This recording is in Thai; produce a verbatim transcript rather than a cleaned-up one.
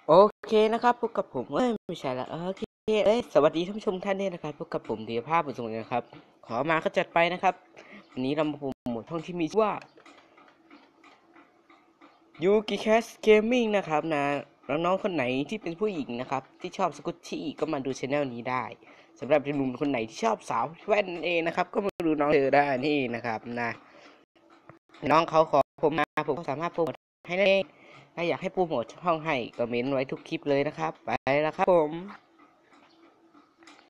โอเคนะครับพบกับผมเอ้ยไม่ใช่ละโอเคเอ้ยสวัสดีท่านผู้ชมท่านนี้นะครับพบกับผมเดียภาพบุญสมบูรณ์นะครับขอมาก็จัดไปนะครับวันนี้เรามาโปรโมทช่องที่มีชื่อว่ายูกิแคสเกมมิ่งนะครับนะน้องๆคนไหนที่เป็นผู้หญิงนะครับที่ชอบสกุตชี่ก็มาดูช anel นี้ได้สำหรับหนุ่มคนไหนที่ชอบสาวแว่นเองนะครับก็มาดูน้องเธอได้นี่นะครับนะน้องเขาขอผมมาผมสามารถโปรโมทให้ได้ถ้าอยากให้โปรโมทช่องให้ก็เม้นไว้ทุกคลิปเลยนะครับไปแล้วครับผม